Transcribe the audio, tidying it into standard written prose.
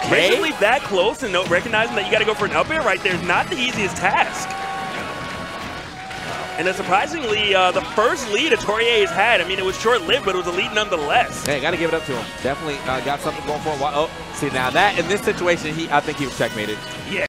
Okay. Basically that close and recognizing that you got to go for an up air right there is not the easiest task. And surprisingly, the first lead Atorie has had, I mean, it was short-lived, but it was a lead nonetheless. Hey, got to give it up to him. Definitely got something going for him. Oh, see, now that, in this situation, I think he was checkmated. Yeah.